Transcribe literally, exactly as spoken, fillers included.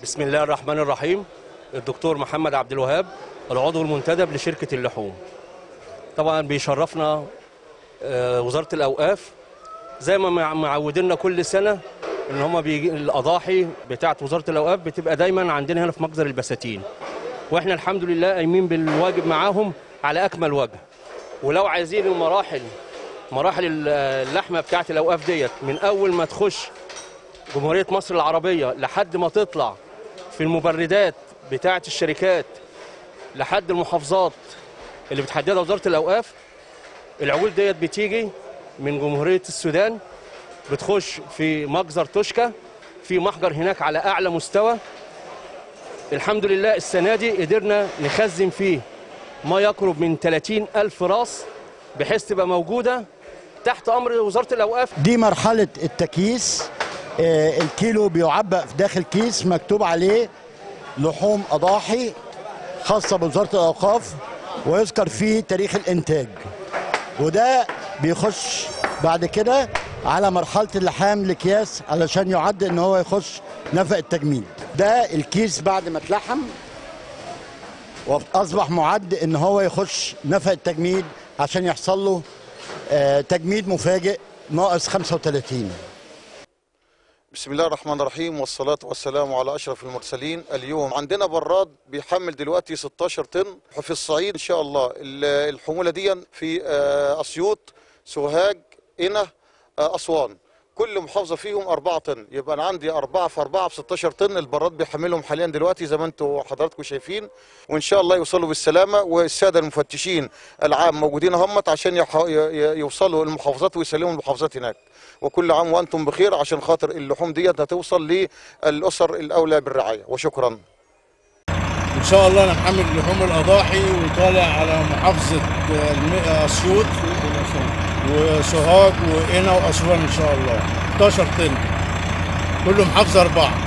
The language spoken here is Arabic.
بسم الله الرحمن الرحيم. الدكتور محمد عبد الوهاب، العضو المنتدب لشركة اللحوم. طبعا بيشرفنا وزارة الأوقاف زي ما معودينا كل سنة ان هما بيجي الأضاحي بتاعت وزارة الأوقاف بتبقى دايما عندنا هنا في مجزر البساتين، واحنا الحمد لله قايمين بالواجب معاهم على أكمل وجه. ولو عايزين المراحل مراحل اللحمة بتاعت الأوقاف ديت من أول ما تخش جمهورية مصر العربية لحد ما تطلع في المبردات بتاعة الشركات لحد المحافظات اللي بتحددها وزارة الأوقاف، العجول ديت بتيجي من جمهورية السودان، بتخش في مجزر توشكا في محجر هناك على أعلى مستوى. الحمد لله السنة دي قدرنا نخزن فيه ما يقرب من ثلاثين ألف راس بحيث تبقى موجودة تحت أمر وزارة الأوقاف. دي مرحلة التكييس. آه الكيلو بيعبأ في داخل كيس مكتوب عليه لحوم أضاحي خاصة بوزارة الأوقاف ويذكر فيه تاريخ الإنتاج، وده بيخش بعد كده على مرحلة اللحام الأكياس علشان يعد إن هو يخش نفق التجميد. ده الكيس بعد ما اتلحم وأصبح معد إن هو يخش نفق التجميد عشان يحصل له آه تجميد مفاجئ ناقص خمسة وثلاثين. بسم الله الرحمن الرحيم، والصلاة والسلام على أشرف المرسلين. اليوم عندنا براد بيحمل دلوقتي ستاشر طن في الصعيد إن شاء الله. الحمولة دي في أسيوط، سوهاج، قنا، أسوان، كل محافظة فيهم أربعة طن، يبقى أنا عندي أربعة في أربعة ب ستاشر طن. البراد بيحملهم حاليا دلوقتي زي ما أنتم حضراتكم شايفين، وإن شاء الله يوصلوا بالسلامة. والسادة المفتشين العام موجودين همت عشان يوصلوا المحافظات ويسلموا المحافظات هناك. وكل عام وأنتم بخير عشان خاطر اللحوم دي هتوصل للأسر الأولى بالرعاية. وشكرا. إن شاء الله نحمل لحوم الأضاحي وطالع على محافظة أسيوط وسوهاج وقنا وأسوان إن شاء الله ستاشر طن، كل محافظة أربعة.